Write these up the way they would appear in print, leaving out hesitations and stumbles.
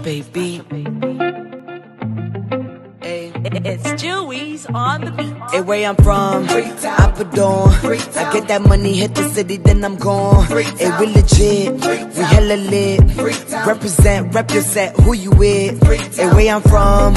baby. Hey, It's Jewies on the beat. hey, where I'm from, Appadon. I get that money, hit the city, then I'm gone. Hey, we legit, we hella lit. Represent, rep your set, who you with? Hey, where I'm from,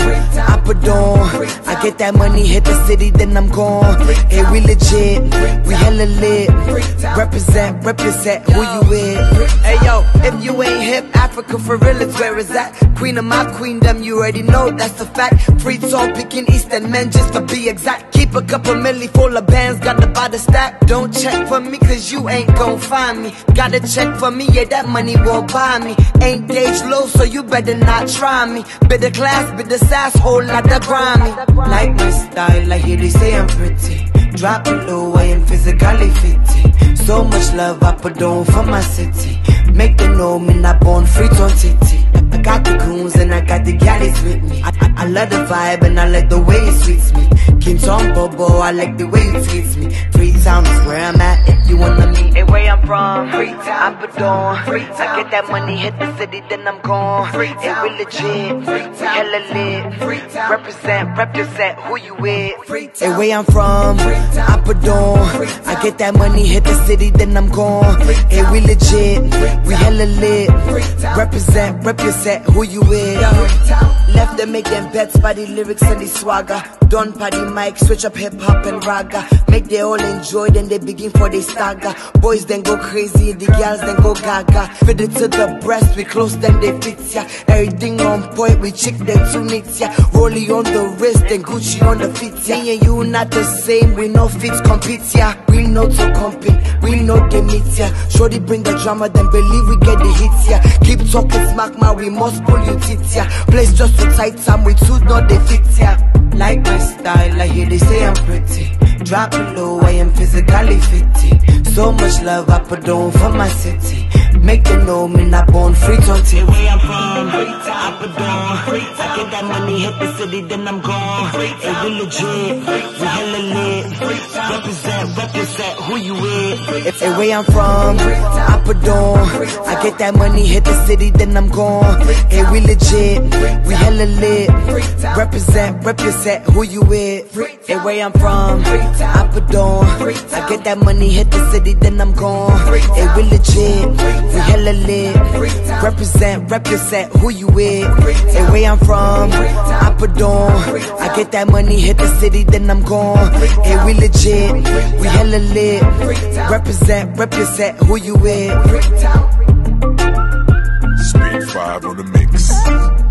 Appadon. I get that money, hit the city, then I'm gone. Hey, we legit, we hella lit. Represent, rep your set, who you with? Hey yo, if you ain't hip, Africa for real, it's where is that? Queen of my queendom, you already know that's a fact. Free tall picking Eastern men, just to be exact. Keep a couple milli full of bands, got the by the stack. Don't check for me, cause you ain't gon' find me. Gotta check for me, yeah, that money won't buy me. Ain't gauge low, so you better not try me. Bit of class, bit of sass, whole lot of grimy. Like my style, I hear they say I'm pretty. Drop it low, I am physically fit. So much love I put on for my city. Make them know me not born free on titty. I got the goons and I got the galleys with me. I love the vibe and I like the way it sweets me. King Tom Bobo, I like the way it treats me. Freetown is where I'm at if you wanna meet. Hey, where I'm from, I'm Badon. I get that money, hit the city, then I'm gone. Hey, we legit, we hella lit. Represent, rep your set, who you with? Hey, where I'm from, I'm Badon. I get that money, hit the city, then I'm gone. Hey, we legit, we hella lit. Represent, rep your set, who you with? Left them make them bets by the lyrics and the swagger. Done party mic, switch up hip hop and raga. Make they all enjoy, then they begin for they stagger. Boys then go crazy, the girls then go gaga. Fit it to the breast, we close then they fit ya. Everything on point, we chick then tunic ya. Rollie on the wrist, then Gucci on the feet ya. Me and you not the same, we no fits compete ya. We know to compete, we know they meet ya. Shorty bring the drama, then believe we get the hits ya. Keep talking smack, man, we must pull you teeth ya. Place just too tight, time we two not they fit ya. Like my style, I hear they say I'm pretty. Drop it low, I am physically fit. So much love I put on for my city. Make them know me not born free on tip. Where I'm from, Appadon. I get that money, hit the city, then I'm gone. Hey, we legit, we hella lit. Represent, who you with? Hey, where I'm from, Appadon. I get that money, hit the city, then I'm gone. Hey, we legit, we hella lit. Represent, who you with? Hey, where I'm from, Appadon. I get that money, hit the city, then I'm gone. Hey, we legit, we hella lit. Represent, who you with? Hey, where I'm from, Appadon. I get that money, hit the city, then I'm gone. Hey, we legit, we hella lit. Represent, who you with? Speed 5 on the mix.